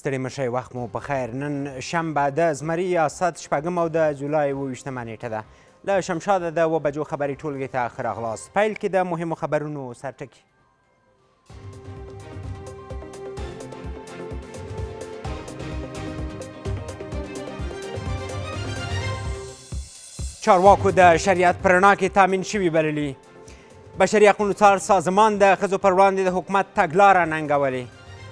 ستړي مه شئ وخت مو په خیر. نن شنبه د زمري ریاست شپږم او د جولای 28مه نیټه ده. له شمشاده د 7 بجو خبري ټولګې ته ښه راغلاست. پیل کې د مهمو خبرونو سرټکي. چارواکو د شریعت په رڼا کې تامین شوي بللي. بشري حقونو څار سازمان د ښځو پر وړاندې د حکومت تګلاره ننګولې.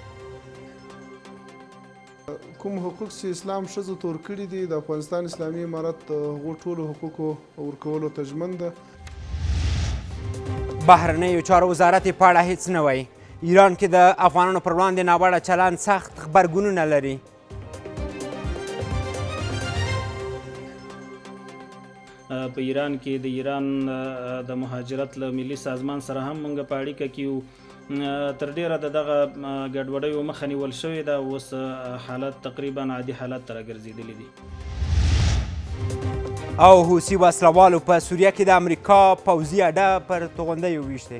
کوم حقوق چې اسلام ښځو ته ورکړي دي د افغانستان اسلامي امارت هغو ټولو حقوقو ورکولو ته ژمن ده. بهرنیو چارو وزارت په اړه هیڅ نه وایي. ایران کې د افغانانو پر وړاندې ناوړه چلند سخت غبرګونونه لري. په ایران کې د ایران د مهاجرت له ملي سازمان سره هم موږ په اړیکه کې یو. تر ډیره د دغه ګډوډیو مخه نیول شوې ده. اوس حالت تقریبا عادي حالت ته راګرځېدلی دي. او حوثي وسلوالو په سوریه کې د امریکا پوځي اډه پر توغندیو ویشتې.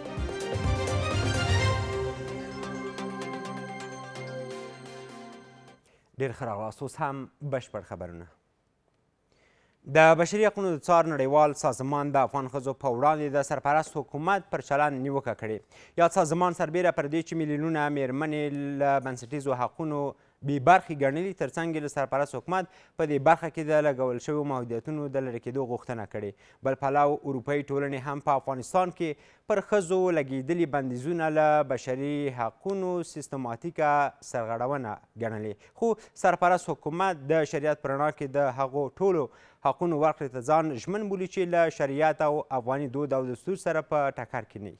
ډېر ښه راغلاست. اوس هم بشپړ خبرونه. د بشري حقونو د څار نړیوال سازمان د افغان ښځو په وړاندې د سرپرست حکومت پر چلند نیوکه کړې. یاد سازمان سربیره پر دې چې میلیونونه مېرمنې له بنسټیزو حقونو بې برخې ګڼلي، ترڅنګ یې له سرپرست حکومت په دې برخه کې د لګول شویو محدودیتونو د لرې کېدو غوښتنه کړې. بل پلو اروپایي ټولنې هم په افغانستان کې پر ښځو لګېدلي بندیزونه له بشري حقونو سیستماتیکه سرغړونه ګڼلې. خو سرپرست حکومت د شریعت په رڼا کې د هغو ټولو حقونو ورکړې ته ځان ژمن بولي چې له شریعت او افغاني دود او دستور سره په ټکر کې نه وي.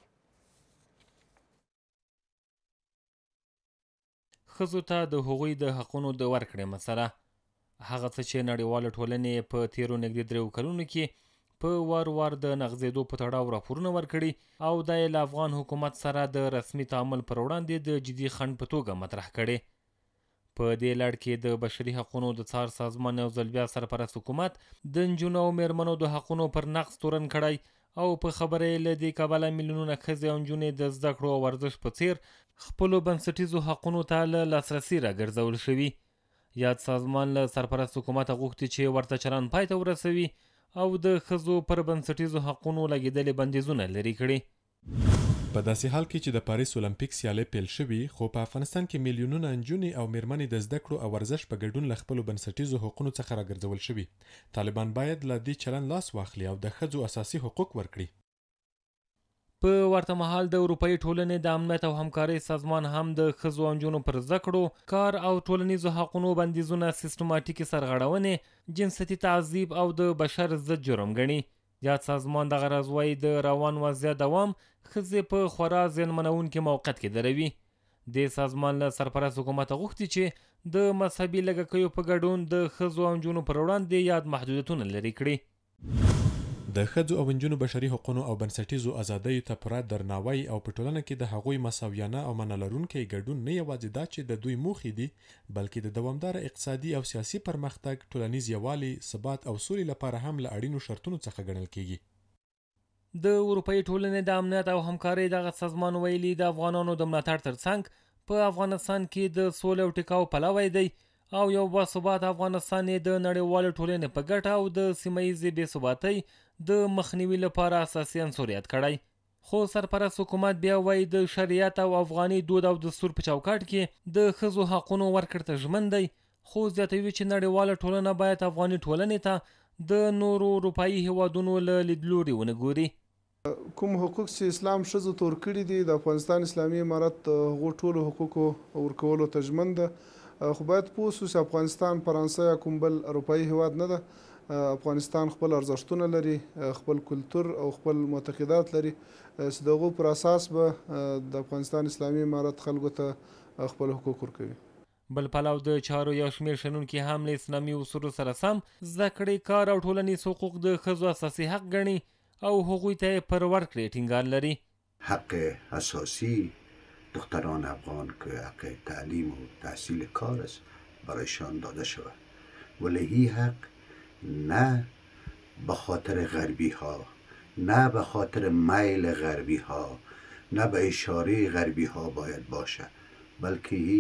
ښځو ته د هغوی د حقونو د ورکړې مسله هغه څه چې نړیواله ټولنې په تیرو نږدې 3 کلونو کې په وار وار د نغځېدو په تړاو راپورونه ورکړي او دا یې له افغان حکومت سره د رسمي تعامل پر وړاندې د جدي خنډ په توګه مطرح کړي. په دې لړ کې د بشري حقونو د څار سازمان یو ځل بیا سرپرست حکومت د نجونو او مېرمنو د حقونو پر نقض تورن کړی او په خبره یې له دې کبله میلیونونه ښځې او نجونې د زده کړو او ورزش په څیر خپلو بنسټیزو حقونو ته له لاسرسي راګرځول شوي. یاد سازمان له سرپرست حکومته غوښتي چې ورته چلند پای ته ورسوي او د ښځو پر بنسټیزو حقونو لګېدلې بندیزونه لرې کړي. په داسې حال کې چې د پاریس اولمپیک سیالۍ پیل شوي، خو په افغانستان کې میلیونونه نجونې او مېرمنې د زده کړو او ورزش په ګډون له خپلو بنسټیزو حقونو څخه راګرځول شوي. طالبان باید له دې چلند لاس واخلي او د ښځو اساسي حقوق ورکړي. په ورته مهال د اروپایي ټولنې د امنیت او همکارۍ سازمان هم د ښځو او نجونو پر زده کړو، کار او ټولنیزو حقونو بندیزونه سیستماتیکي سرغړونې، جنسیتي تعذیب او د بشر ضد جرم ګڼي. یاد سازمان دغه راز وایي د روان وضعیت دوام ښځې په خورا زیانمنونکي موقعیت کې دروي. دې سازمان له سرپرست حکومته غوښتي چې د مذهبي لږکیو په ګډون د ښځو او نجونو پر وړاندې یاد محدودیتونه لرې کړي. د ښځو او نجونو بشري حقونو او بنسټیزو ازادیو ته پوره درناوی او په ټولنه کې د هغوی مساویانه او منع لرونکی ګډون نه یوازې دا چې د دوی موخې دي، بلکې د دوامداره اقتصادي او سیاسي پرمختګ، ټولنیز یووالي، ثبات او سولې لپاره هم له اړینو شرطونو څخه ګڼل کیږي. د اروپایي ټولنې د امنیت او همکارۍ دغه سازمان ویلي د افغانانو د ملاتړ ترڅنګ په افغانستان کې د سولې او ټکاو پلوی دی او یو باثباته افغانستان یې د نړیوالې ټولنې په ګټه او د سیمه ییزې بې ثباتۍ د مخنیوي لپاره اساسي عنصر یاد کړی. خو سرپرست حکومت بیا وایي د شریعت او افغاني دود او دستور په چوکاټ کې د ښځو حقونو ورکړې ته ژمن دی، خو زیاتوي چې نړیواله ټولنه باید افغاني ټولنې ته د نورو اروپایي هیوادونو له لیدلوري ونه ګوري. کوم حقوق چې اسلام ښځو ته ورکړي دي د افغانستان اسلامي امارت هغو ټولو حقوقو ورکولو ته ژمن ده. خو باید پوه شو چې افغانستان فرانسه یا کوم بل اروپایي هیواد نه ده. افغانستان خپل ارزښتونه لري، خپل کلتور او خپل معتقدات لري چې د هغو پر اساس به د افغانستان اسلامي امارت خلکو ته خپل حقوق ورکوي. بل پلو د چارو یو شمېر شنونکي هم له اسلامي اصولو سره سم زده کړې، کار او ټولنیز حقوق د ښځو اساسي حق ګڼي او هغوی ته پر ورکړې ټینګار لري. حق اساسی دختران افغان که حق تعلیم و تحصیل کار است برایشان داده شود، ولی این حق نه به خاطر غربی ها، نه به خاطر میل غربی ها، نه به اشاره غربی ها باید باشه، بلکه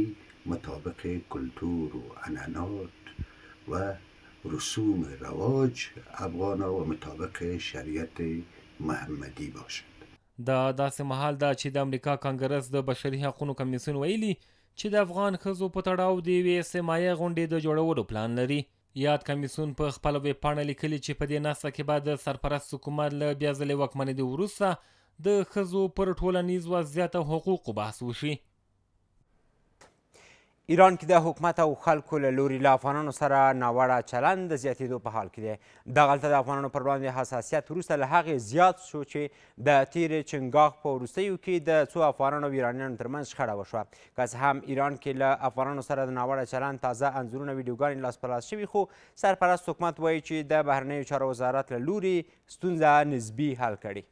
مطابق کلتور و عنعنات و رسوم رواج افغان‌ها و مطابق شریعت محمدی باشد. دا داسې مهال ده چې د امریکا کانګرس د بشري حقوقو کمیسیون ویلي چې د افغان ښځو په تړاو د یوې سیمایي غونډې د جوړولو پلان لري. یاد کمیسیون په خپله ویبپاڼه لیکلي چې په دې ناسته کې به د سرپرست حکومت له بیا ځلې واکمنېدو وروسته د ښځو پر ټولنیز وضعیت او حقوقو بحث وشي. ایران کې د حکومت او خلکو له لوري له افغانانو سره ناوړه چلند د زیاتېدو په حال کې دی. دغلته د افغانانو پر وړاندې حساسیت وروسته له هغې زیات شو چې د تېرې چنګاښ په وروستیو کې د څو افغانانو او ایرانیانو ترمنځ شخړه وشوه. که څه هم ایران کې له افغانانو سره د ناوړه چلند تازه انځورونه ویډیوګانې لاس په لاس شوي، خو سرپرست حکومت وایي چې د بهرنیو چارو وزارت له لوري ستونزه نسبي حل کړې.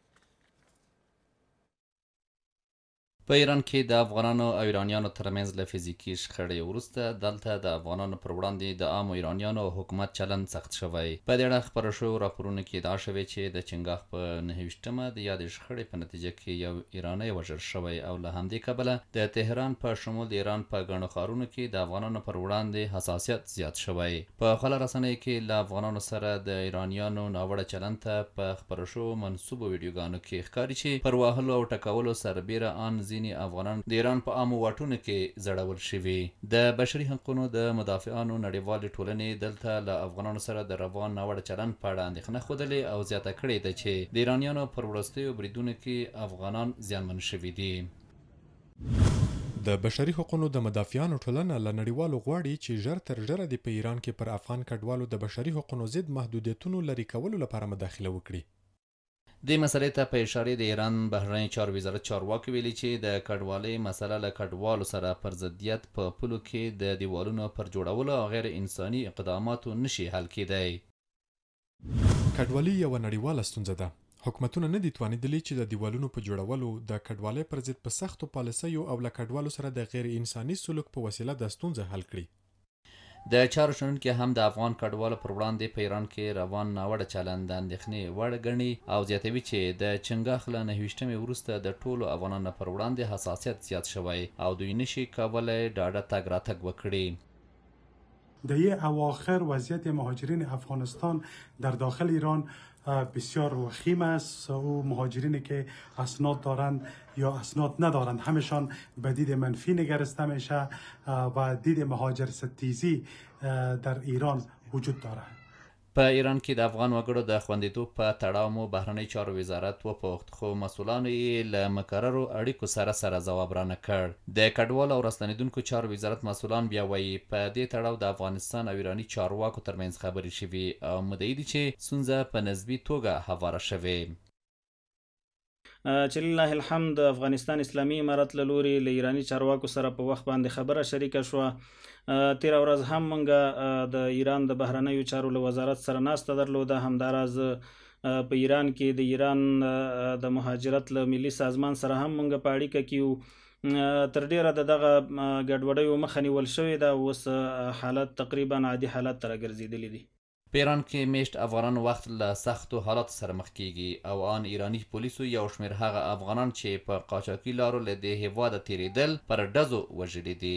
په ایران کې د افغانانو او ایرانیانو ترمنځ له فزیکي شخړې وروسته دلته د افغانانو پر وړاندې د عامو ایرانیانو او حکومت چلند سخت شوی. په دې اړه خپاره شویو راپورونو کې ادعا شوې چې د چنګاښ په 9 د یادې شخړې په نتیجه کې یو ایرانی وژل شوی او له همدې کبله د تهران په شمول د ایران په ګڼو ښارونو کې د افغانانو پر وړاندې حساسیت زیات شوی. په خپله رسنیو کې له افغانانو سره د ایرانیانو ناوړه چلند ته په خپاره شوو منسوبو ویډیوګانو کې ښکاري چې پر وهلو او ټکولو سربیره ان ځینې افغانان د ایران په عامو واټونو کې زړول شوي. د بشري حقوقو د مدافعانو نړیوالې ټولنې دلته له افغانانو سره د روان ناوړه چلند په اړه اندېښنه ښودلې او زیاته کړې ده چې د ایرانیانو پر وروستیو بریدونو کې افغانان زیانمن شوي دي. د بشري حقوقو د مدافعانو ټولنه له نړیوالو غواړي چې ژر تر ژره د په ایران کې پر افغان کډوالو د بشري حقوقو ضد محدودیتونو لرې کولو لپاره مداخله وکړي. دې مسلې ته په اشارې د ایران بهرنی چارو وزارت چارواکي ویلي چې د کډوالۍ مسله له کډوالو سره پر ضدیت په پولو کې د دیوالونو پر جوړولو او غیر انساني اقداماتو نشي حل کېدی. کډوالي یوه نړیواله ستونزه ده. حکومتونه نه دي توانېدلي چې د دیوالونو په جوړولو د کډوالۍ پر ضد په سختو پالیسیو او له کډوالو سره د غیر انساني سلوک په وسیله د ستونزه حل کړي. د چارو شنونکي هم د افغان کډوالو پر وړاندې په ایران کې روان ناوړه چلند د اندېښنې وړ ګڼي او زیاتوي چې د چنګاښ له 9 وروسته د ټولو افغانانو پر وړاندې حساسیت زیات شوی او دوی نشي کولی ډاډه تګ راتګ وکړي. در اواخر وضعیت مهاجرین افغانستان در داخل ایران بسیار وخیم است. او مهاجرینی که اسناد دارند یا اسناد ندارند همشان به دید منفی نگرسته میشه و دید مهاجر ستیزی در ایران وجود دارد. په ایران کې د افغان وګړو د خوندیتوب په تړاو مو بهرنی چارو وزارت وپوښت، خو مسؤلانو یې له مکررو اړیکو سره ځواب رانه کړ. د کډوالو او راستنیدونکو چارو وزارت مسؤلان بیا وایي په دې تړاو د افغانستان او ایراني چارواکو ترمنځ خبرې شوي او مدعي دي چې ستونزه په نسبي توګه هواره شوې. چې لله الحمد د افغانستان اسلامي امارت له لوري له ایراني چارواکو سره په وخت باندې خبره شریکه شوه. تېره ورځ هم موږ د ایران د بهرنیو چارو له وزارت سره ناسته درلوده. همداراز په ایران کې د ایران د مهاجرت له ملي سازمان سره هم موږ په اړیکه کې یو. تر ډیره د دغه ګډوډیو مخه نیول شوې ده. اوس حالت تقریبا عادي حالت ته راګرځېدلی دي. په ایران کې میشت افغانان وخت له سختو حالاتو سره مخ کیږي او ان ایراني پولیسو یو شمېر هغه افغانان چې په قاچاقي لارو له دې هېواده تېرېدل پر ډزو وژلي دي.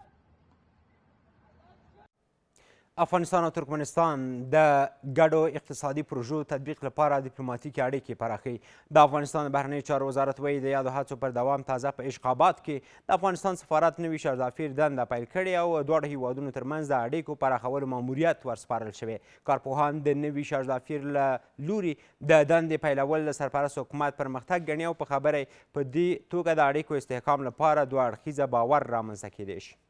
افغانستان او ترکمنستان د ګډو اقتصادي پروژو تطبیق لپاره ډیپلوماتیکي اړیکې پراخوي. د افغانستان د بهرنیو چارو وزارت وایي د یادو هڅو پر دوام تازه په اشقاباد کې د افغانستان سفارت نوي شرزافیر دنده پیل کړې او دواړو هیوادونو ترمنځ د اړیکو پراخولو ماموریت ورسپارل شوی. کارپوهان د نوي شرزافیر له لوري د دندې پیلول د سرپرست حکومت پرمختګ ګڼي او په خبره په دې توګه د اړیکو استحکام لپاره دوه اړخیزه باور رامنځته کیدی شي.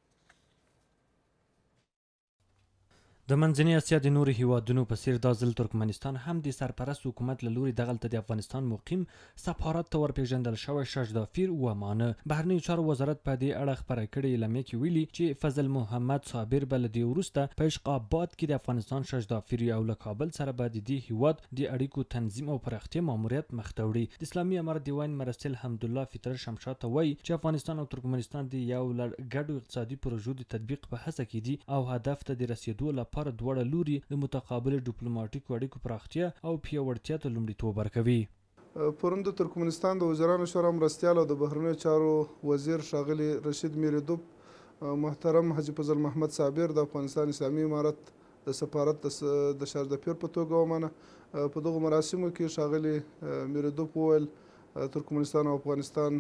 د منځنۍ اسیا د نورو هیوادونو په څیر دا ځل ترکمنستان هم د سرپرست حکومت له لوري دغلته د افغانستان مقیم سفارت ته ورپېژندل شوی شجدافیر ومانه. بهرنیو چارو وزارت په دې اړه خپره کړې اعلامیه کې ویلي چې فضل محمد صابر به له دې وروسته په اشقاباد کې د افغانستان شجدافیر او له کابل سره به د دې هیواد د اړیکو تنظیم او پراختیا ماموریت مخ ته وړي. د اسلامي امارت دیوان مرستیل حمدالله فطر شمشاد ته وایي چې افغانستان او ترکمنستان د یو لړ ګډو اقتصادي پروژو د تطبیق په هڅه کې دي او هدف ته د رسیدو لپاره دواړه لوري د متقابل ډیپلوماټیکو اړیکو پراختیا او پیاوړتیا ته لومړیتوب ورکوي. پرون د ترکمنستان د وزیرانو شورا مرستیال او د بهرنیو چارو وزیر ښاغلي رشید میردوب محترم حاجي فضل محمد صابر د افغانستان اسلامي امارت د سفارت د شاردفیر په توګه ومنه. په دغو مراسمو کې ښاغلي میردوف وویل ترکمنستان او افغانستان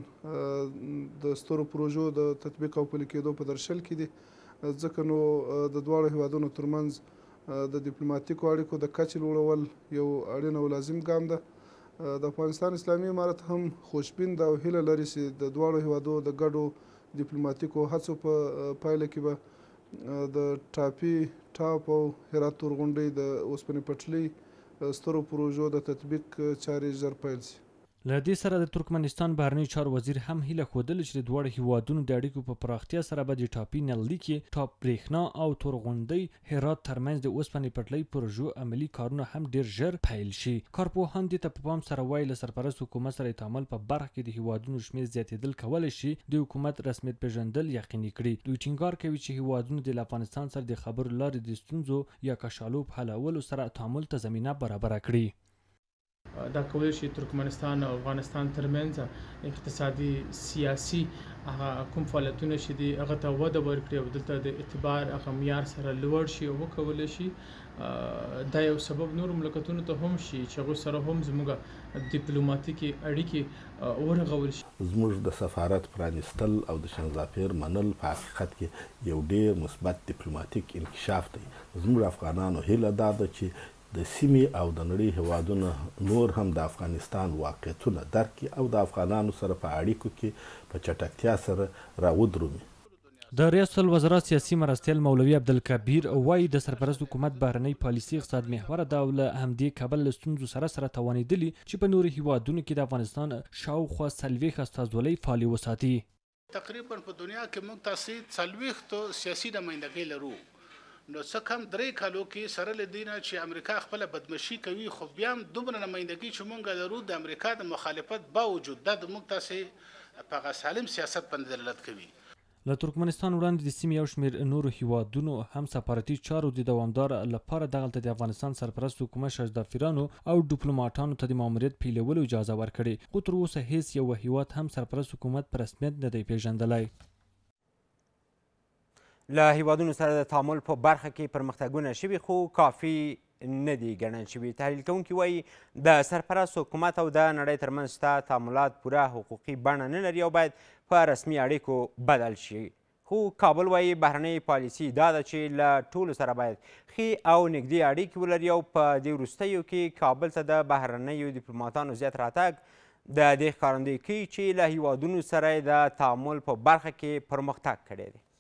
د سترو پروژو د تطبیق او پلي کېدو په درشل کې دي، ځکه نو د دواړو هیوادونو ترمنځ د ډیپلوماتیکو اړیکو د کچې لوړول یو اړین او لازم ګام ده. د افغانستان اسلامي امارت هم خوشبین ده او هیله لري چې د دواړو هیوادو د ګډو ډیپلوماتیکو هڅو په پایله کې به د ټاپي ټاپ او هرات تورغونډۍ د اوسپنې پټلۍ سترو پروژو د تطبیق چارې ژر پیل شي. له دې سره د ترکمنستان بهرنی چارو وزیر هم هیله ښودله چې د دواړو هیوادونو د اړیکو په پراختیا سره به د ټاپي نل لیکې ټاپ برېښنا او تورغونډۍ هرات ترمنځ د اوسپنې پټلۍ پروژو عملي کارونه هم ډیر ژر پیل شي. کارپوهان دې ته په پام سره وایي له سرپرست حکومت سره تعامل په برخه کې د هیوادونو شمېر زیاتېدل کولی شي د حکومت رسمیت پیژندل یقیني کړي. دوی ټینګار کوي چې هیوادونو د افغانستان سره د خبرو لارې د ستونزو یا کشالو په حلولو سره تعامل ته زمینه برابره کړي. دا کولی شي ترکمنستان او افغانستان ترمنځ اقتصادي سیاسي کوم فعالیتونه چې دي هغه ته وده ورکړي او دلته د اعتبار هغه معیار سره لوړ شي او وکولی شي. دا یو سبب نور مملکتونو ته هم شي چې هغوی سره هم زموږ ډیپلوماتیکي اړیکې ورغول شي. زموږ د سفارت پرانیستل او د شنزافیر منل په حقیقت کې یو ډیر مثبت ډیپلوماتیک انکشاف دی. زموږ افغانانو هیله دا ده چې د سیمې او د نړۍ هیوادونه نور هم د افغانستان واقعیتونه درک کړي او د افغانانو سره په اړیکو کې په چټکتیا سره راودرومي. د ریاست الوزرا سیاسي مرستیال مولوي عبدالکبیر وایي د سرپرست حکومت بهرنۍ پالیسي اقتصاد محوره ده او له همدې کبل له ستونزو سره توانېدلي چې په نورو هیوادونو کې د افغانستان شاوخوا 40 استازولۍ فعالې وساتي. تقریبا په دنیا کې موږ تاسې 40 سیاسي نمایندګۍ لرو، نو څه کم 3 کالو کې سره له دې نه چې امریکا خپله بدمشي کوي، خو بیا هم دومره نمایندګي چې موږ لرو د امریکا د مخالفت باوجود دا د موږ تاسې په هغه سالم سیاست باندې دلالت کوي. له ترکمنستان وړاندې د سیمې یو شمېر نورو هیوادونو هم سفارتي چارو د دوامدار لپاره دغلته د افغانستان سرپرست حکومت شاردفیرانو او ډیپلوماټانو ته د ماموریت پیلولو اجازه ورکړې، خو تر اوسه هیڅ یو هیواد هم سرپرست حکومت په رسمیت نه دی پیژندلی. له هیوادونو سره د تعامل په برخه کې پرمختګونه شوي خو کافي نه دي ګڼل شوي. تحلیل کوونکي وایي د سرپرست حکومت او د نړۍ ترمنځ شته تعاملات پوره حقوقي بڼه نه لري او باید په رسمي اړیکو بدل شي. خو کابل وایي بهرنۍ پالیسي دا ده چې له ټولو سره باید ښې او نږدې اړیکې ولري او په دې وروستیو کې کابل ته د بهرنیو ډیپلوماتانو زیات راتګ د دې ښکارندویي کوي چې له هیوادونو سره د تعامل په برخه کې پرمختګ کړی دی.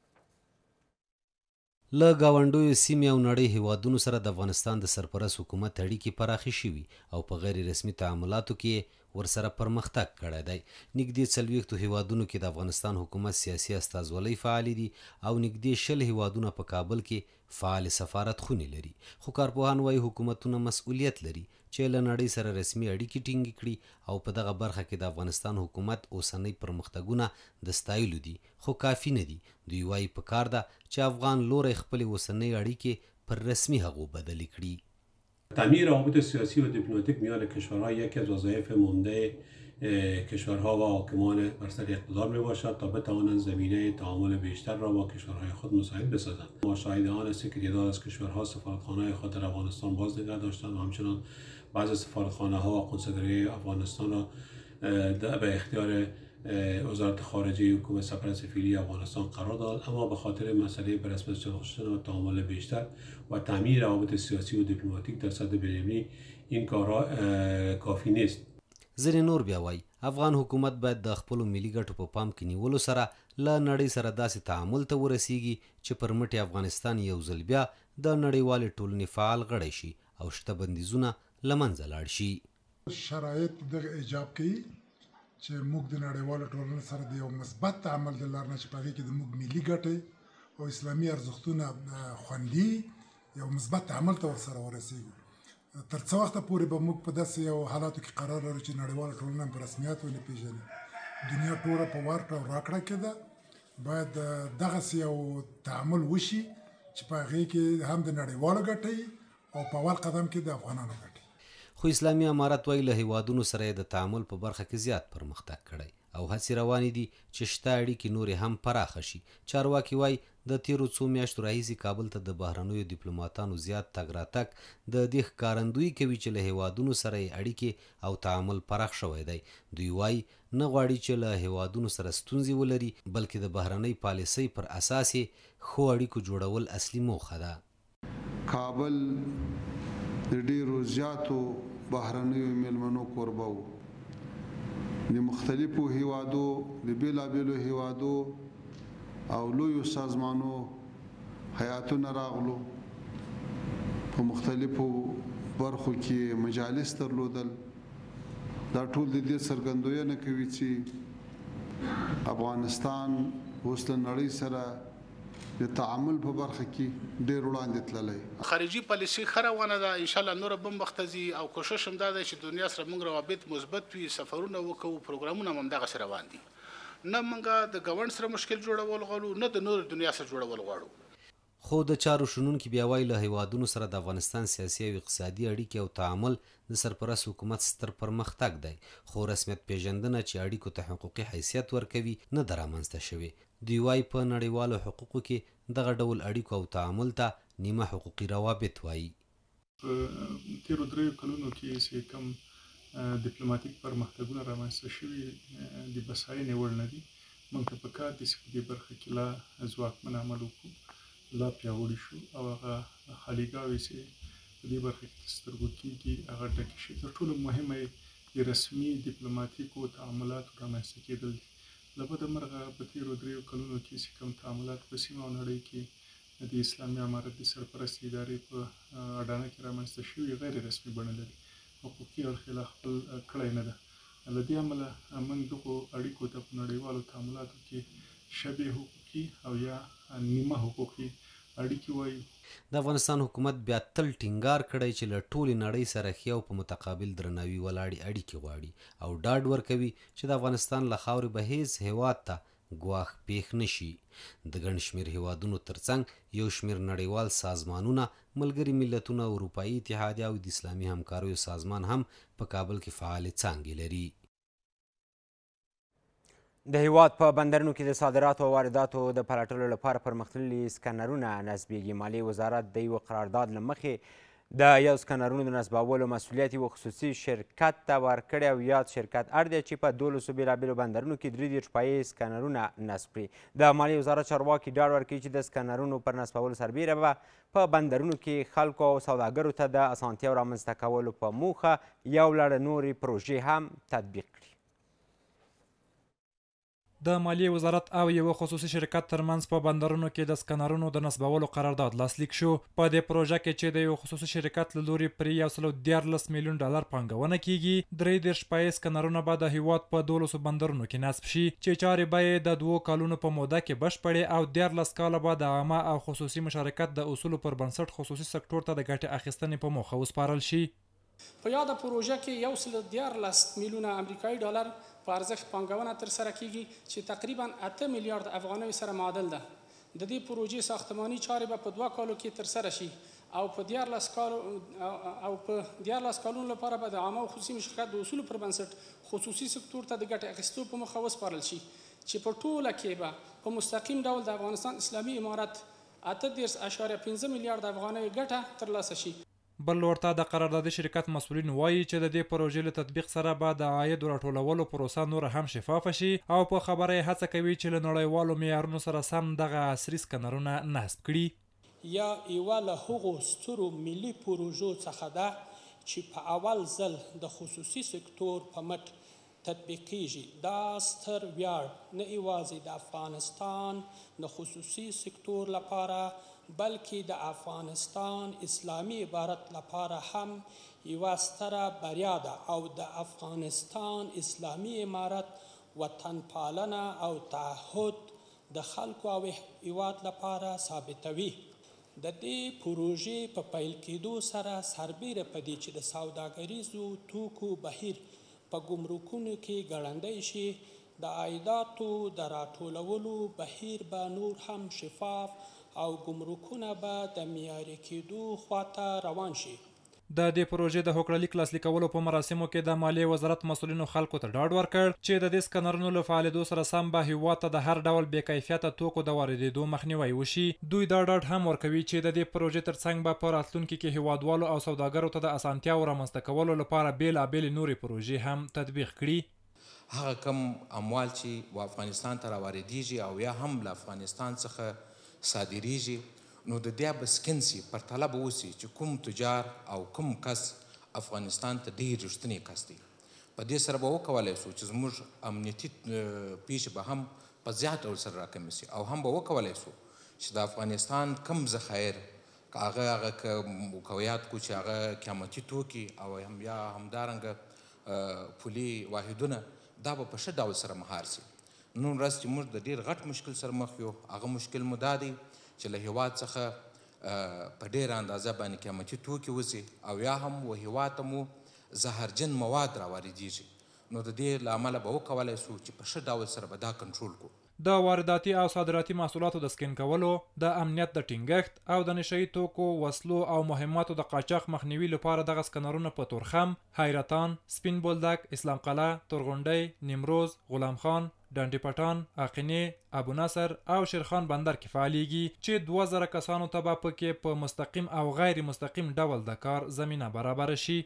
له ګاونډیو سیمې او نړۍ هیوادونو سره د افغانستان د سرپرست حکومت اړیکې پراخې شوي او په غیر رسمي تعاملاتو کې ورسره پرمختګ کړی دی. نږدې 40 هیوادونو کې د افغانستان حکومت سیاسي استازولۍ فعالې دي او نږدې 10 هیوادونه په کابل کې فعال سفارت خونې لري. خو کارپوهان وایي حکومتونه مسؤلیت لري چې له نړۍ سره رسمي اړیکې ټینګې کړي او په دغه برخه کې د افغانستان حکومت اوسنۍ پرمختګونه د ستایلو دي خو کافي نه دي. دوی وایي پکار ده چې افغان لوری خپلې اوسنۍ اړیکې پر رسمي هغو بدلې کړي. تعمیر روابط سیاسی و دیپلماتیک میان کشورها یکی از وظایف مانده کشورها و حاکمان بر سر اقتدار می باشد تا بتوانند زمینه تعامل بیشتر را با کشورهای خود مساعد بسازند. ما شاهد آن هستیم که تعداد از کشورها سفارتخانه‌های خود در افغانستان باز نگه داشتند و همچنان بعضی سفارتخانه‌ها و کنسولگری افغانستان را به اختیار وزارت خارجه حکومت سرپرست فعلی افغانستان قرار داد، اما به خاطر مسئله به رسمیت شناخته و تعامل بیشتر و تعمیر روابط سیاسی و دیپلماتیک در سطح بین‌المللی این کارها کافی نیست. ځینې نور بیا وایي افغان حکومت باید د خپلو ملي ګټو په پام کې نیولو سره له نړۍ سره داسې تعامل ته ورسیږي چې پر مټې افغانستان یو ځل بیا د نړیوالې ټولنې فعال غړی شي او شته بندیزونه له منځه لاړ شي. شرایط دغه ایجاب کوي چې موږ د نړیوالو ټولنې سره د یو مثبت تعامل د لارې نه چې په هغې کې د موږ ملي ګټې او اسلامي ارزښتونه خوندي یو مثبت تعامل ته ورسره ورسیږو. تر څه وخته پورې به موږ په داسې یو حالاتو کې قرار لرو چې نړیواله ټولنه په رسمیت ونه پېژني. دنیا ټوله په ورکړه او راکړه کې ده. باید دغسې یو تعامل وشي چې په هغې کې هم د نړیوالو ګټې او په اول قدم کې د افغانانو ګټې. خو اسلامي امارت وایي له هیوادونو سره یې د تعامل په برخه کې زیات پرمختګ کړی او هڅې روانې دي چې شته اړیکې نورې هم پراخه شي. چارواکي وایي د تیرو څو میاشتو راهیسې کابل ته د بهرنیو ډیپلوماتانو زیات تګ راتګ د دې ښکارندویي کوي چې له هیوادونو سره یې اړیکې او تعامل پراخ شوی دی. دوی وایي نه غواړي چې له هیوادونو سره ستونزې ولري بلکې د بهرنۍ پالیسۍ پر اساس یې ښو اړیکو جوړول اصلي موخه ده. کابل د ډیرو زیاتو بهرنیو میلمنو کوربه و. د مختلفو هیوادو د بیلابیلو هیوادو او لویو سازمانو هیاتونه راغلو، په مختلفو برخو کې مجالس درلودل. دا ټول د دې څرګندویونه کوي چې افغانستان اوس له نړۍ سره د تعامل په برخه کې ډېر وړاندې تللی. خارجي پالیسي ښه روانه ده، انشاءالله نوره به مخته ځي او کوشش هم دا دی چې دنیا سره موږ روابط مثبت وي، سفرونه وکړو، پروګرامونه هم همدغسې روان دي. نه موږ د ګاونډ سره مشکل جوړول غواړو، نه د نور دنیا سره جوړول غواړو. خو د چارو شنونکي بیا وایي له هیوادونو سره د افغانستان سیاسي او اقتصادي اړیکې او تعامل د سرپرست حکومت ستر پرمختګ دی، خو رسمیت پیژندنه چې اړیکو ته حقوقي حیثیت ورکوي نه ده رامنځته شوې. دوی وایي په نړیوالو حقوقو کې دغه ډول اړیکو او تعامل ته نیمه حقوقي روابط وایي. په تیرو دریو کلونو کې چې کوم ډیپلوماټیک پرمختګونه رامنځته شوي د بساینې وړ نه دي. موږ ته پکار دي چې په دې برخه کې لا ځواکمن عمل وکړو، لا پیاوړي شو او هغه خالیګاوې چې په دې برخه کې سترګو کېږي هغه ډکې شي. تر ټولو مهمه یې د رسمي ډیپلوماټیکو تعاملاتو رامنځته کېدل دي. له بده مرغه په تیرو دریو کلونو کې چې کوم تعاملات په سیمه او نړۍ کې د اسلامي امارت د سرپرست ادارې په اډانه کې رامنځته شوي غیر رسمي بڼه لري، حقوقي اړخ یې لا خپل کړی نه ده. له دې امله موږ دغو اړیکو ته په نړیوالو تعاملاتو کې شبیه حقوقي او یا نیمه حقوقي اړیکې وایي. د افغانستان حکومت بیا تل ټینګار کړی چې له ټولې نړۍ سره ښې او په متقابل درناوي ولاړې اړیکې غواړي او ډاډ ورکوي چې د افغانستان له خاورې به هیڅ هیواد ته ګواښ پیښ نه شي. د ګڼ شمېر هیوادونو ترڅنګ یو شمېر نړیوال سازمانونه، ملګري ملتونه، اروپایي اتحادیه او د اسلامي همکاریو سازمان هم په کابل کې فعالې څانګې لري. د هیواد په بندرونو کې د صادراتو او وارداتو د پلټلو لپاره پرمختللي سکنرونه نصبیږي. مالیې وزارت د یوه قرارداد له مخې د یو سکنرونو د نصبولو مسؤلیت یو خصوصي شرکت ته ورکړی او یاد شرکت اړ دی چې په 12 بېلابېلو بندرونو کې 33 پایې سکنرونه نصب کړي. د مالیې وزارت چارواکي ډاډ ورکوي چې د سکنرونو پر نصبولو سربیره به په بندرونو کې خلکو او سوداګرو ته د اسانتیاو رامنځته کولو په موخه یو لړ نورې پروژې هم تطبیق کړي. د مالیې وزارت او یوه خصوصي شرکت ترمنځ په بندرونو کې د سکنرونو د نصبولو قرارداد لاسلیک شو. په دې پروژه کې چې د یو خصوصي شرکت له لوري پرې 113 میلیون ډالر پانګونه کیږي، 33 پایې سکنرونه به د هیواد په 12 بندرونو کې نصب شي چې چارې به یې د 2 کالونو په موده کې بشپړې او 14 کاله به د عامه او خصوصي مشارکت د اصولو پر بنسټ خصوصي سکتور ته د ګټې اخیستنې په موخه وسپارل شي. په یاده پروژه کې 114 میلیونه امریکایي ډالر په ارزښت پانګونه ترسره کیږي چې تقریبا 8 میلیارد افغانیو سره معادل ده. د دې پروژې ساختماني چارې به په 2 کالو کې ترسره شي او په 14 کالونو لپاره به د عامه او خصوصي مشارکت د اصولو پر بنسټ خصوصي سکتور ته د ګټې اخیستو په موخه وسپارل شي چې په ټوله کې به په مستقیم ډول د افغانستان اسلامي امارت 8.5 میلیارد افغانیو ګټه ترلاسه شي. بل ورته د قراردادي شرکت مسؤلین وایي چې د دې پروژې له تطبیق سره به د عاید راټولولو پروسه نور هم شفافه شي او په خبره یې هڅه کوي چې له نړیوالو معیارونو سره سم دغه عصري سکنرونه نصب کړي. یا یوه له هغو سترو ملي پروژو څخه ده چې په اول ځل د خصوصي سکتور په مټ تطبیق کیږي. دا ستر ویاړ نه یوازې د افغانستان د خصوصي سکتور لپاره بلکې د افغانستان اسلامي عبارت لپاره هم یوه ستره بریا ده او د افغانستان اسلامي امارت وطن پالنه او تعهد د خلکو او هیواد لپاره ثابتوي. د دې پروژې په پیل کېدو سره سربیره په دې چې د سوداګریزو توکو بهیر په ګمرکونو کې ګړندی شي، د عایداتو د راټولولو بهیر به نور هم شفاف او ګمرکونه به د معیاري کېدو خواته روان شي. د دې پروژې د هوکړلیک لاسلیکولو په مراسمو کې د مالیې وزارت مسؤلینو خلکو ته ډاډ ورکړ چې د دې سکنرونو له فعالېدو سره سم به هېواد ته د هر ډول بې کیفیته توکو د واردېدو مخنیوی وشي. دوی دا ډاډ هم ورکوي چې د دې پروژې ترڅنګ به په راتلونکي کې هېوادوالو او سوداګرو ته د اسانتیاو رامنځته کولو لپاره بېلابېلې نورې پروژې هم تطبیق کړي. هغه کم اموال چې و افغانستان ته راواردېږي او یا هم له افغانستان څخه صادریږي نو د دې به سکن سي پرتله به وسي چې کوم تجار او کوم کس افغانستان ته ډېر رښتینی کس دی. په دې سره به وکولی سو چې زموږ امنیتي پیښې به هم په زیات ډول سره راکمې سي او هم به وکولی سو چې د افغانستان کم ذخایر که هغه که یاد کړو چې هغه قیمتي توکي او هم یا همدارنګه پولي واحدونه دا به په ښه ډول سره مهار سي. نن ورځ چې موږ د ډېر غټ مشکل سره مخ یو هغه مشکل مو دا دی چې له هېواد څخه په ډېره اندازه باندې قیمتي توکي وځي او یا هم و هېواد ته مو زهرجن مواد راواردېږي. نو د دې له امله به وکولی سو چې په ښه ډول سره به دا کنټرول کړو. د وارداتي او صادراتي محصولاتو د سکین کولو، د امنیت د ټینګښت او د نشهیي توکو، وسلو او مهماتو د قاچاق مخنیوي لپاره دغه سکنرونه په تورخم، حیرتان، سپین بولدک، اسلام قلعه، تورغونډۍ، نیمروز، غلام خان، ډانډي پټان، عقینې، ابو نصر او شیرخان بندر کې فعالیږي چې 2000 کسانو ته به پکې په مستقیم او غیر مستقیم ډول د کار زمینه برابره شي.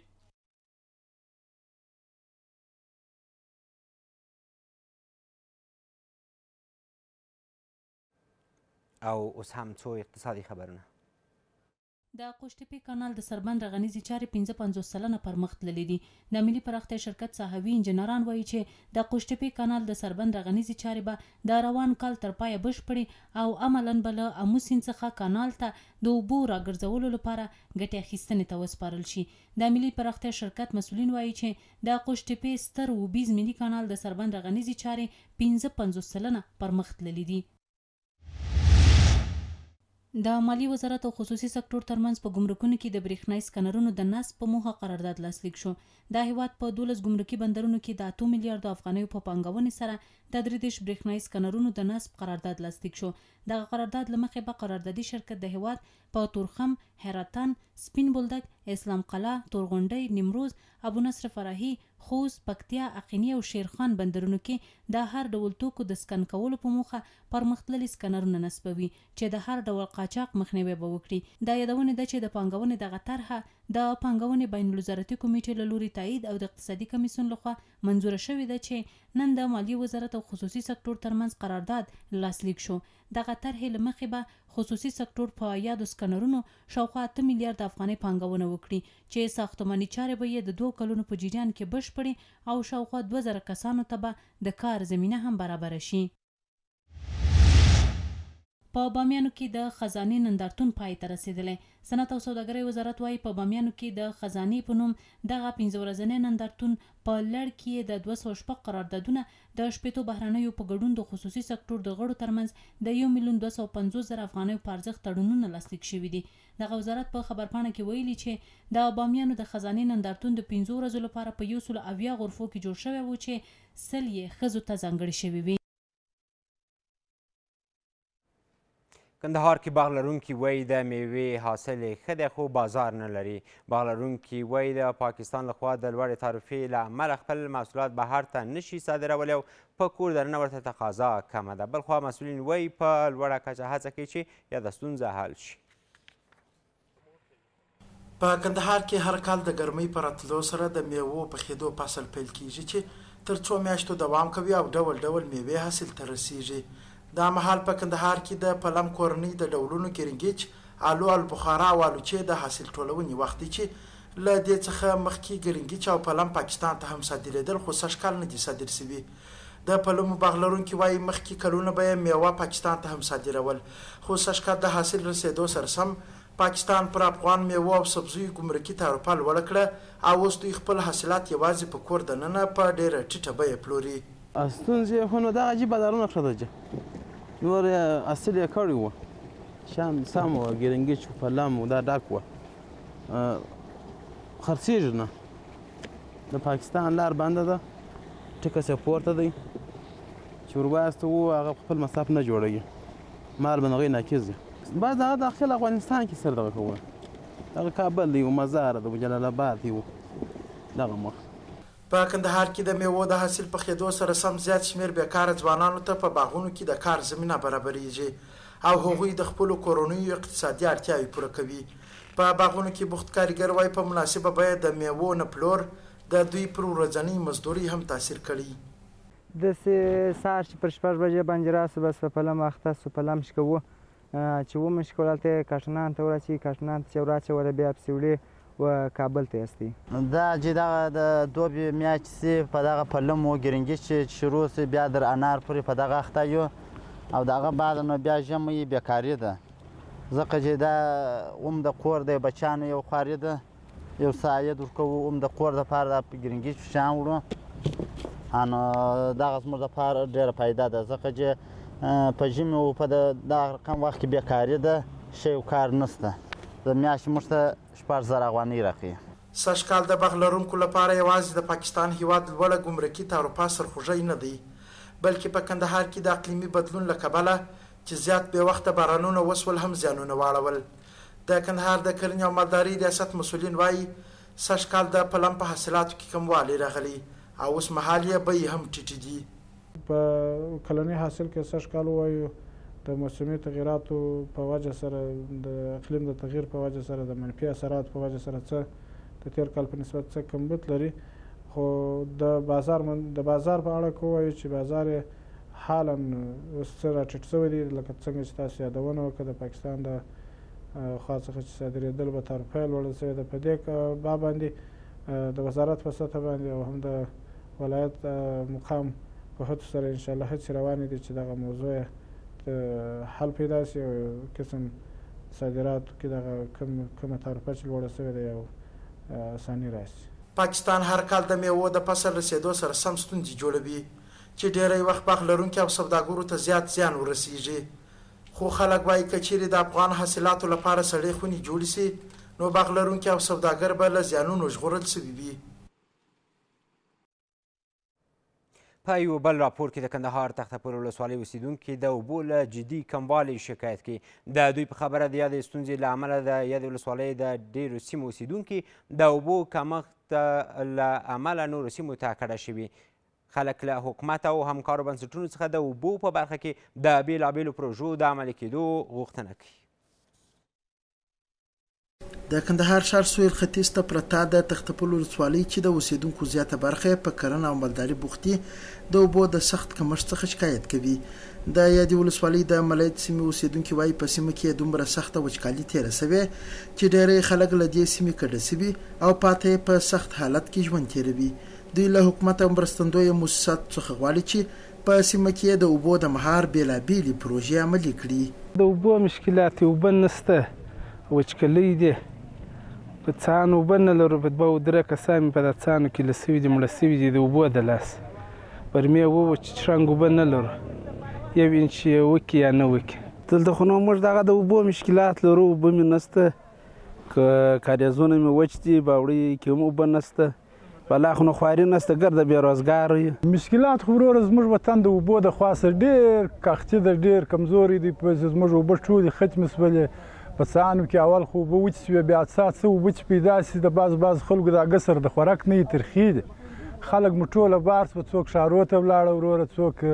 او اوس هم څو اقتصادي خبرونه. د قوشتېپې کانال د سربند رغنیزې چارې 55 سلنه پرمخ تللي دي. د ملي پراختیا شرکت ساحوي انجنیران وایي چې د قوشتېپې کانال د سربند رغنیزې چارې به د روان کال تر پایه بشپړې او عملاً به له آمو سیند څخه کانال ته د اوبو راګرځولو لپاره ګټې اخیستنې ته وسپارل شي. د ملي پراختیا شرکت مسؤلین وایي چې د قوشتېپې ستر اوبیز ملي کانال د سربند رغنیزې چارې 55 سلنه پرمخ تللي دي. د مالیې وزارت او خصوصي سکتور ترمنځ په ګمرکونو کې د برېښنایي سکنرونو د نصب په موخه قرارداد لاسلیک شو. د هیواد په 12 ګمرکي بندرونو کې د 8 میلیارډو افغانیو په پانګونې سره د 33 برېښنایي سکنرونو د نصب قرارداد لاسلیک شو. دغه قرارداد له مخې به قراردادي شرکت د هیواد په تورخم، حیرتان، سپین بولدک، اسلام قلعه، تورغونډۍ، نیمروز، ابو نصر فرحي، خوست، پکتیا، عقینې او شیرخان بندرونو کې د هر ډول توکو د سکن کولو په موخه پرمختللي سکنرونه نصبوي چې د هر ډول قاچاق مخنیوی به وکړي. دا یادونه ده چې د پانګونې دغه طرحه د پانګونې بین الوزارتي کمیټې له لوري تایید او د اقتصادي کمیسیون لخوا منظوره شوې ده چې نن د مالیې وزارت او خصوصي سکتور ترمنځ قرارداد لاسلیک شو. دغه طرحې له مخې به خصوصي سکتور په یادو سکنرونو شاوخوا 8 میلیارډ افغانۍ پانګونه وکړي چې ساختماني چارې به یې د 2 کلونو په جریان کې بشپړې او شاوخوا 2000 کسانو ته به د کار زمینه هم برابره شي. په بامیانو کې د خزانې نندارتون پای ته رسیدلی. صنعت او سوداګرۍ وزارت وایي په بامیانو کې د خزانې په نوم دغه 15 ورځنی نندارتون په لړ کې د 206 قراردادونه د 18 بهرنیو په ګډون د خصوصي سکتور د غړو ترمنځ د 1,250,000 افغانیو په ارزښت تړونونه لاسلیک شوي دي. دغه وزارت په خبرپاڼه کې ویلي چې د بامیانو د خزانې نندارتون د 15 ورځو لپاره په 170 غرفو کې جوړ شوی و چې 100 یې ښځو ته ځانګړي شوي وي. کندهار کې باغ لرونکي وایي د میوې حاصل یې ښه دی خو بازار نه لري. باغ لرونکي وایي د پاکستان لخوا د لوړې تعرفې له امله خپل محصولات بهر ته نشي صادرولی او په کور دننه ورته تقاضا کمه ده. بلخوا مسؤلین وایي په لوړه کچه هڅه کوي چې یاده ستونزه حل شي. په کندهار کې هر کال د ګرمۍ په راتلو سره د میوو پخېدو فصل پیل کیږي چې تر 2 میاشتو دوام کوي او ډول ډول میوې حاصل ته رسیږي. دا مهال په کندهار کې د پلم کورنۍ د ډولونو ګرنګیچ، آلو، البخارا او الوچې د حاصل ټولونې وخت دی چې له دې څخه مخکې ګرنګیچ او پلم پاکستان ته هم صادرېدل خو سږ کال نه دي صادر سوي. د پلمو باغ لرونکي وایي مخکې کلونه به یې میوه پاکستان ته هم صادرول خو سږ کال د حاصل رسېدو سره سم پاکستان پر افغان میوه او سبزیو ګمرکي تعرفه لوړه کړه او اوس دوی خپل حاصلات یوازې په کور دننه په ډېره ټیټه بیه پلوري. ستونزې خو نو دغه عجیب بازارونه کړه نور اصل یې کړی وو شام سم وه ګرنګیچ و پلم و دا ډک وه خرڅېږي نه د پاکستان لار بنده ده ټکس یې پورته دی چې وربایسته وو هغه خپل مصرف نه جوړوي مال به نغی ناکیز دی باید هغه داخل افغانستان کې سر دغه کوه دغه کابل دی مزار د جلال آباد دی دغه مخ په کندهار کې د میوو د حاصل په خېدو سره سم زیات شمېر بیکاره ځوانانو ته په باغونو کې د کار زمینه برابریږي او هغوی د خپلو کورنیو اقتصادي اړتیاوې پوره کوي. په باغونو کې بوخت کارګر وایي په مناسبه بیه د میوو نه پلور د دوی پر ورځنۍ مزدوري هم تاثیر کړی. داسې سهار چې پر 6 بجې باندې راسو بس په پلم اخته سو پلم شکوو چې ومشکول هلته کاشنان ته ورسي کاشنان چې وراچوله بیا پسې وړې و کابل ته یستي دا چې دغه د دوبي میاشتې په دغه پلم و ګرنګي چې شروع سي بیا در انار پورې په دغه اخته یو او دغه بعد نو بیا ژمی بیکاري ده ځکه چې دا هم د کور د بچیانو یو خواري ده یو سایه ورکوو هم د کور دپاره دا په ګرنګي شیان وړو نو دغه زموږ دپاره ډېره فایده ده ځکه چې په ژمي و په دغه رقم وخت کې بیکاري ده شی کار نشته د میاشتې موږ ته 14,000 افغانۍ راکوي. سږکال د باغ لرونکو لپاره یوازې د پاکستان هیواد لوړه ګمرکي تعرفه سرخوږی نه دی بلکې په کندهار کې د اقلیمي بدلون له کبله چې زیات بې وخته بارانونه وسول هم زیانونه واړول. د کندهار د کرنې او مالدارۍ ریاست مسؤلین وایي سږکال د پلم په حاصلاتو کې کموالی راغلی او اوس مهال یې بیې هم ټیټې دي. په کلني حاصل کې سږکال وایو د موسمي تغیراتو په وجه سره د اقلیم د تغییر په وجه سره د منفي اثرات په وجه سره څه د تیر کال په نسبت څه کمبود لري خو د بازار په اړه که ووایو چې بازار یې حالا اوس څه راټیټ شوی دی لکه څنګه چې تاسو یادونه وکړه د پاکستان د خوا څخه چې صادرېدل به تعرفه یې لوړه شوې ده په دې باب باندې د وزارت په سطح باندې او هم د ولایت مقام په هڅو سره انشاءالله هڅې روانې دي چې دغه موضوع حل پیدا شي او قسم صادراتو کې دغه کومه تعرفه چې لوړه شوې ده یو اساني راشي. پاکستان هر کال د میوو د فصل رسېدو سره سم ستونزې جوړوي چې ډېری وخت باغ لرونکي او سوداګرو ته زیات زیان ورسیږي خو خلک وایي که چیرې د افغان حاصلاتو لپاره سړې خونې جوړې سي نو باغ لرونکي او سوداګر به له زیانونو ژغورل شوي وي. په یو بل راپور کې د کندهار تختپور ولسوالۍ اوسیدونکي د اوبو له جدي کموالي شکایت کوي. د دوی په خبره د یادې ستونزې له امله د یادې ولسوالۍ د ډېرو سیمو اوسیدونکي د اوبو کمښت له امله نورو سیمو ته کډه شوي. خلک له حکومت او همکارو بنسټونو څخه د اوبو په برخه کې د بېلابېلو پروژو د عملي کېدو غوښتنه کوي. د کندهار ښار سویل ختیځ ته پرته د تختپور ولسوالۍ چې د اوسیدونکو زیاته برخه په کرنه او مالداري بوختي د اوبو د سخت کمښت څخه شکایت کوي. د یادې ولسوالۍ د ملیت سیمې اوسیدونکي وایي په سیمه کې دومره سخته وچکالي تېره سوې چې ډېری خلک له دې سیمې کډه سوي او پاته په سخت حالت کې ژوند تېروي. دوی له حکومت او مرستندویه مؤسساتو څخه غواړي چې په سیمه کې د اوبو د مهار بېلابېلې پروژې عملي کړي. د اوبو مشکلات اوبه نشته وچکالي دی په څاڼو اوبه نه لرو په 2-3 کسان په د څاڼو کې له سوي دي مړه سوي دي د اوبو د لاس پر میوو چې شرنګ اوبه نه لرو یو انچ وکړي یا نه وکړي دلته خو نو موږ دغه د اوبو مشکلات لرو اوبه مې نشته که کاریزونه مې وچ دي باوړۍ کې هم اوبه نشته بلا خو نو خواري نشته ګرده بېروزګار یو مشکلات خو وروره زموږ وطن د اوبو د خوا سره ډېر کاختي ده ډېر کمزوري دي زموږ اوبه ټولې ختمې شولې په څاڼو کې اول خو اوبه وچې شوې بیا څه اوبه چې پیدا شي د بعض خلکو د اګسر د خوراک نه یې ترخي دي خلک مو ټوله بار شوه څوک ښارو ته ولاړه وروره څوک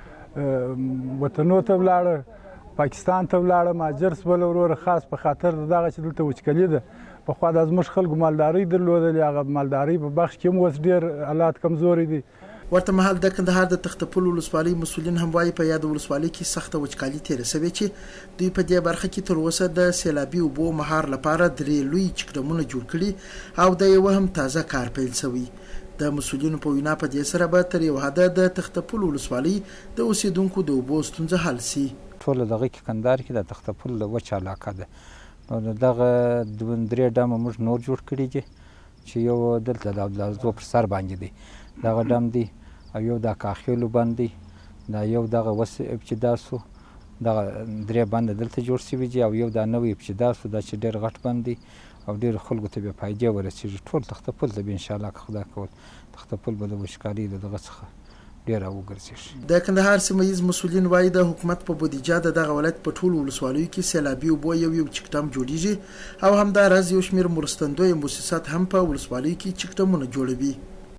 وطنو ته ولاړه پاکستان ته ولاړه مهاجر شوله وروره خاص په خاطر د دغه چې دلته وچکلي ده پخوا دا زموږ خلکو مالدارۍ درلودلې هغه مالدارۍ په بخش کې هم اوس ډېر حالات کمزوري دي. ورته مهال د کندهار د تختپور ولسوالۍ مسؤلین هم وایي په یاده ولسوالۍ کې سخته وچکالي تېره شوې چې دوی په دې برخه کې تر اوسه د سیلابي اوبو مهار لپاره 3 لوی چکډمونه جوړ کړي او د یوه هم تازه کار پیل شوی. د مسؤلینو په وینا په دې سره به تر یو حده د تختپور ولسوالۍ د اوسیدونکو د اوبو ستونزه حل شي. ټوله دغه کې کندهار کې د تختپور له وچه علاقه ده نو دغه 3 ډمه موږ نور جوړ کړي دي چې یو دلته د عبدالعزیز پر سر باندې دی دغه ډم دی او یو د کاخیلو بند دی دا یو دغه وس ابتدا سو دغه 3 بند دلته جوړ شوي دي او یو دا نوی ابتدا سو دا چې ډېر غټ بند دی او ډېرو خلکو ته بیا فایدې ورسېږي ټول تختپور ته به انشاءالله که خدای کول تختپور به د وچکالۍ د دغه څخه ډېره وګرځېږي. د کندهار سیمه ییز مسؤلین وایي د حکومت په بودیجه د دغه ولایت په ټولو ولسوالیو کې سیلابي اوبو یو چکډم جوړیږي او همداراز یو شمېر مرستندویه مؤسسات هم په ولسوالیو کې چکډمونه جوړوي.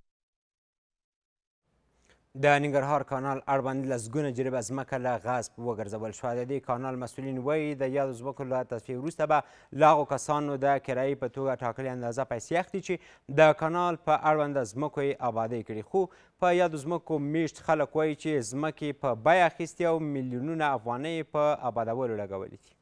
د ننګرهار کانال اړوند لسګونه جریبه ځمکه له غصب وګرځول شوه. د دې کانال مسؤلین وایي د یادو ځمکو له تصفیې وروسته به له هغو کسانو د کرایې په توګه ټاکلې اندازه پیسې اخلي چې د کانال په اړونده ځمکو یې آبادۍ کړي. خو په یادو ځمکو میشت خلک وایي چې ځمکې په بیه اخیستې او میلیونونه افغانۍ په آبادولو لګولې دي.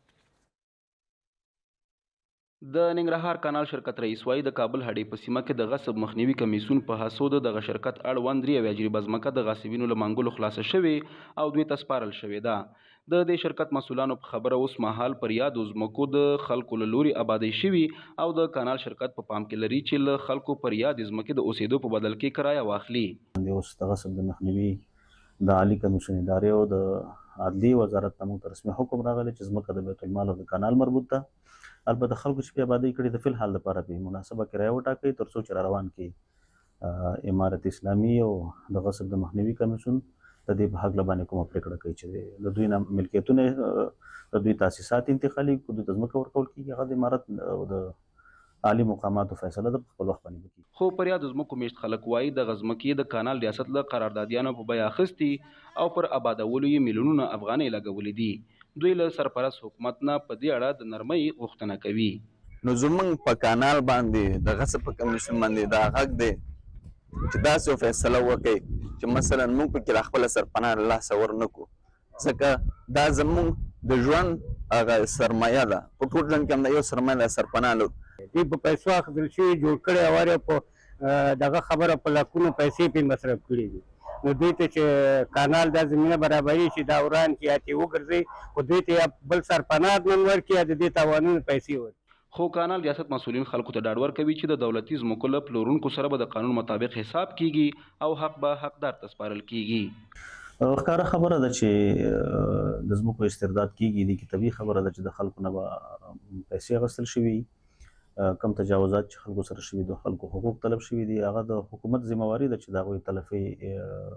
د ننګرهار کانال شرکت رئیس وایي د کابل هډې په سیمه کې د غصب مخنیوي کمیسیون په هڅو د دغه شرکت اړوند 3 جریبه ځمکه د غاصبینو له منګولو خلاصه شوې او دوی ته سپارل شوې ده. د دې شرکت مسؤلانو په خبره اوس مهال پر یادو ځمکو د خلکو له لوري آبادۍ شوي او د کانال شرکت په پام کې لري چې له خلکو پر یادې ځمکې د اوسېدو په بدل کې کرایه واخلي. اوس د غصب د مخنیوي د عالی کمیسیون ادارې او د عدلي وزارت ته موږ رسمي حکم راغلی چې ځمکه د بیت المال او د کانال مربوط ده. البته خلکو چې په آبادۍ کړي د فلحال لپاره په مناسبه کرایه وټاکئ تر څو چې را روان کړي امارت اسلامي او د غصب د مخنیوي کمیسیون د دې په هکله باندې کومه پرېکړه کوي چې د دوی نه ملکیتونه د دوی تاسیسات انتقالي کړي، دوی ته ځمکه ورکول کېږي، هغه د امارت او د عالي مقاماتو فیصله ده په خپل وخت باندې وکړي. خو پر یادو ځمکو میشت خلک وایي دغه ځمکې د کانال ریاست له قراردادیانو په بیه اخیستي او پر آبادولو یې میلیونونه افغانۍ لګولې دي. دوی له سرپرست حکومت نه په دې اړه د نرمۍ غوښتنه کوي. نو زمونږ په کانال باندې د غصب په کمیسیون باندې دا حق دی چې داسې یو فیصله وکړي چې مثلا موږ پکې لا خپله سرپناه له لاسه ورنکړو، ځکه دا زمونږ د ژوند هغه سرمایه ده. په ټول ژوند کې هم د یو سرمایه ده سرپناه لرو. دوی په پیسو اخیستل شوي جوړ کړی او هر په دغه خبره په لاکونو پیسې پرې مصرف کړي دي. نو دوی ته چې کانال دا زمینه برابري چې دا وران کې یا چې وګرځي خو دوی ته یا بل سرپناه نن ورکړي یا د دې تاوانونو پیسې ورکړي. خو کانال ریاست مسؤلین خلکو ته ډاډ ورکوي چې د دولتي ځمکو له پلورونکو سره به د قانون مطابق حساب کیږي او حق به حقدار ته سپارل کیږي. ښکاره خبره ده چې د ځمکو استرداد کیږي، دې کې طبیعي خبره ده چې د خلکو نه به پیسې اخیستل شوي، کم تجاوزات چې خلکو سره شوي د خلکو حقوق طلب شوي دي، هغه د حکومت ذمہواري ده چې د هغوی تلفي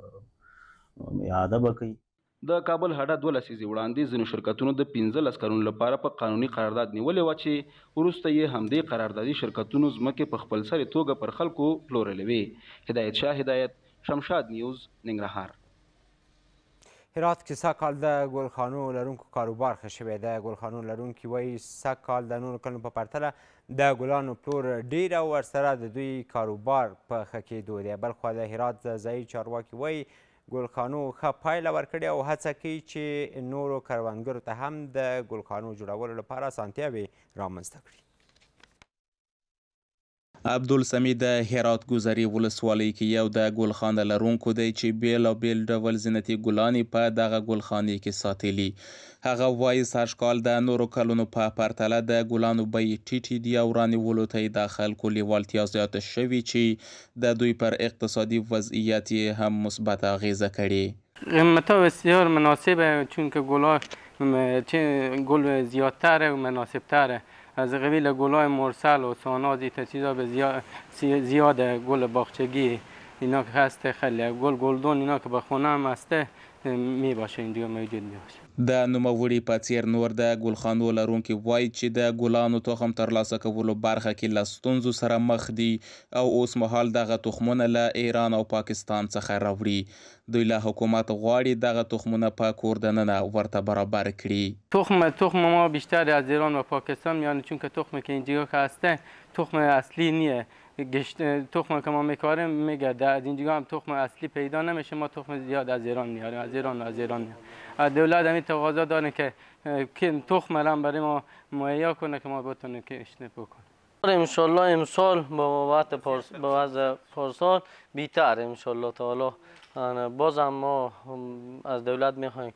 اعاده به کوي. د کابل هډه 2 لسیزې وړاندې ځینو شرکتونو د 15 کلونو لپاره په قانوني قرارداد نیولې وه چې وروسته یې همدې قراردادي شرکتونو ځمکې په خپلسرې توګه پر خلکو پلورلې وې. هدایت شاه هدایت، شمشاد نیوز، ننګرهار. هرات کې سږ کال د ګلخانو لرونکو کاروبار ښه شوی دی. ګلخانو لرونکي وایي سږ کال د نورو کلونو په پرتله د ګلانو پلور ډیر او ورسره د دوی کاروبار په ښه کېدو دی. بلخوا د هرات ځایي چارواکي وایي ګلخانو ښه پایله ورکړې او هڅه کوي چې نورو کروندګرو ته هم د ګلخانو جوړولو لپاره اسانتیاوې رامنځته کړي. عبدالسمید د هرات ګذري ولسوالۍ کې یو د ګلخانه لرونکو دی چې بیلابیل ډول زینتي ګلانې په دغه ګلخانې کې ساتلي. هغه وایي سږ کال د نورو کلونو په پرتله د ګلانو بیې ټیټې دي او رانیولو ته یې د خلکو لیوالتیا زیاته شوې چې د دوی پر اقتصادي وضعیت یې هم مثبت اغیزه کړې. قیمتها بسیار مناسبه چون که گل زیادتره و مناسبتره از قبیل گل‌های مرسل و ساناز این چیزا به زیاد گل باغچگی اینا که هست خیلی گلدون اینا که به خونه هم هسته می باشه اینجا موجود می باشه. د نوموړي په څیر نور د ګلخانو لرونکي وایي چې د ګلانو تخم ترلاسه کولو برخه کې له ستونزو سره مخ دي او اوس مهال دغه تخمونه له ایران او پاکستان څخه راوړي. دوی له حکومت غواړي دغه تخمونه په کور دننه ورته برابر کړي. تخم ما بیشتر از ایران و پاکستان میانه چون که تخمی که اینجا هسته تخم اصلی نیه. تخم که ما میکاریم میگه از اینجا هم تخم اصلی پیدا نمیشه، ما تخم زیاد از ایران میاریم، از ایران از دولت همین تقاضا داره که تخم هم برای ما مهیا کنه که ما بتونیم که اشنه بکنیم. انشالله امسال با وضع پارسال بیتر انشالله تعالی. باز هم ما از دولت میخوایم که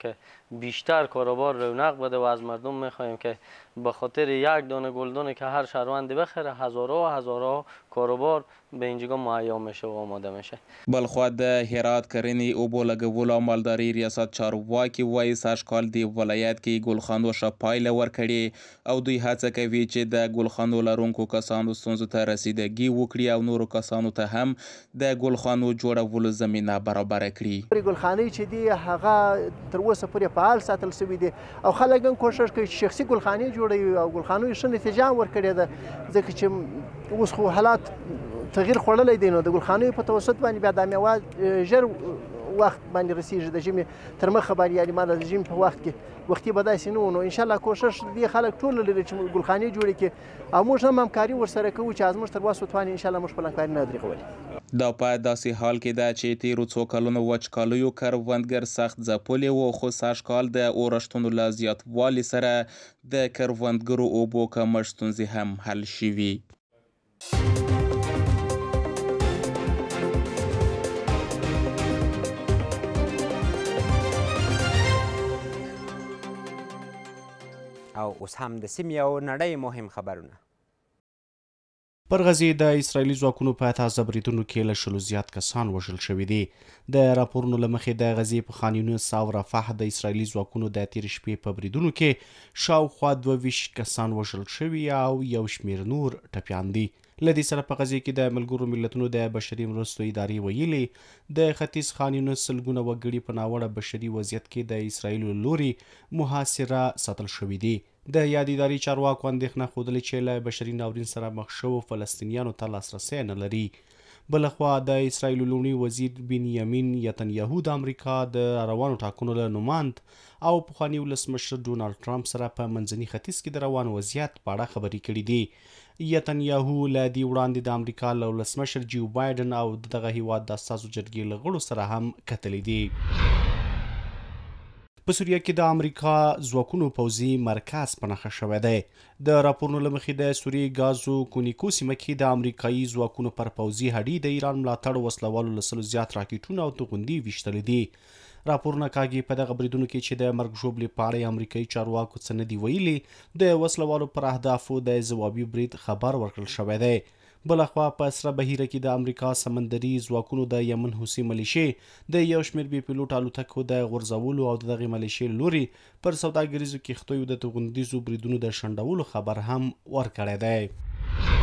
بیشتر کاروبار رونق بده و از مردم میخواهیم که به خاطر یک دانه گلدانی که هر شهروندی بخره هزارها و هزارها کاروبار به اینجا مهیا میشه و آماده میشه. بلخوا د هرات کرنې اوبو لګولو او مالدارۍ ریاست چارواکي وایي سږ کال د ولایت کې ګلخانو ښه پایله ورکړې او دوی هڅه کوي چې د ګلخانو لرونکو کسانو ستونزو ته رسیدګي وکړي او نورو کسانو ته هم د ګلخانو جوړولو زمینه برابره کړي. ګلخانې چې دي هغه تر اوسه پورې فعال ساتل شوي دي او خلک هم کوشش کوي چې شخصي ګلخانې جوړوي او ګلخانو یې ښه نتیجه هم ورکړې ده ځکه چې اوس خو حالات تغییر خوړلی دی نو د ګلخانیو په توسط باندې بیا دا میوه ژر وخت باندې رسیږي د ژمي تر مخه باندې یعنې ما د ژمي په وخت کې وختي به داسې نه و نو انشاءالله کوشش دې خلک ټول لري چې ګلخانې جوړې کړي او موږ هم همکاري ورسره کوو چې زموږ تر وس وتوانې انشاءالله موږ خپل همکاري نه درېغولي. دا په داسې حال کې ده چې تیرو څو کلونو وچکالیو کروندګر سخت ځپلي وو خو سږ کال د اورښتونو له زیاتوالي سره د کروندګرو اوبو کمښت ستونزې هم حل شوي. او اوس هم د سیمې او نړۍ مهم خبرونه. پر غزې د اسرائیلي ځواکونو په تازه بریدونو کې له 100 زیات کسان وژل شوي دي. د راپورونو له مخې د غزې په خان یونس او رفح د اسرائیلي ځواکونو د تېرې شپې په بریدونو کې شاوخوا 22 کسان وژل شوي او یو شمېر نور ټپیان دي. له دې سره په غزې کې د ملګرو ملتونو د بشري مرستو ادارې ویلي د ختیځ خان یونس سلګونه وګړي په ناوړه بشري وضعیت کې د اسرائیلو لوري محاصره ساتل شوي دي. د یاد ادارې چارواکو اندېښنه ښودلې چې له بشري ناورین سره مخ شوو فلسطینیانو ته لاسرسی نه لري. بلخوا د اسرائیلو لومړي وزیر بنیامین نتنیاهو د امریکا د روانو ټاکنو له نوماند او پخواني ولسمشر ډونالډ ټرمپ سره په منځني ختیځ کې د روان وضعیت په اړه خبرې کړې دي. نتنیاهو له دې وړاندې د امریکا له ولسمشر جیو بایډن او دغه هیواد د استازو جرګې له غړو سره هم کتلې دي. په سوریه کې د امریکا ځواکونو پوځي مرکز په نښه شوی دی. د راپورونو له مخې د سوریې ګازو کونیکو سیمه کې د امریکایي ځواکونو پر پوځي هډې د ایران ملاتړ وسلوالو له 100 زیات راکېټونه او توغندي ویشتلي دي. راپورونه کاږي په دغه بریدونو کې چې د مرګ ژوبلې په اړه امریکایي چارواکو څه نه دي ویلي د وسلوالو پر اهدافو د ځوابي برید خبر ورکړل شوی دی. بلخوا په سره بهیره کې د امریکا سمندري ځواکونو د یمن حوثي ملیشې د یو شمېر بې پیلوټ الوتکو د غورځولو او د دغې ملیشې لوري پر سوداګریزو کښتیو د توغندیزو بریدونو د شنډولو خبر هم ورکړی دی.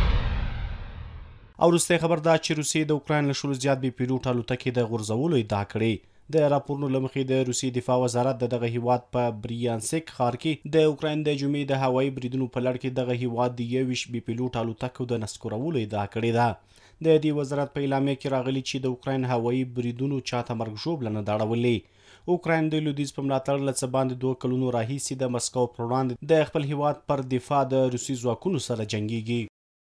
او وروستی خبر دا چې روسیې د اوکراین له 100 زیات بې پیلوټ الوتکې د غورځولو ادعا کړې. د راپورونو له مخې د روسیې دفاع وزارت د دغه هیواد په بریانسک ښار کې د اوکراین د جمعې د هوایي بریدونو په لړ کې دغه هیواد د 21 بې پیلوټ الوتکو د نسکورولو ادعا کړې ده. د دې وزارت په اعلامیه کې راغلي چې د اوکراین هوایي بریدونو چاته مرګ ژوبله نه ده اړولې. اوکراین د لویدیځ په ملاتړ له څه باندې 2 کلونو راهیسې د مسکو پر وړاندې د خپل هیواد پر دفاع د روسي ځواکونو سره جنګیږي.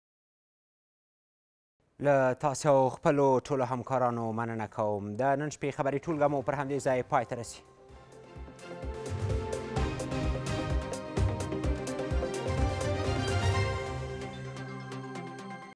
له تاسو او خپلو ټولو همکارانو مننه کوم. د نن شپې خبري ټولګه مو پر همدې ځای پای ته رسي.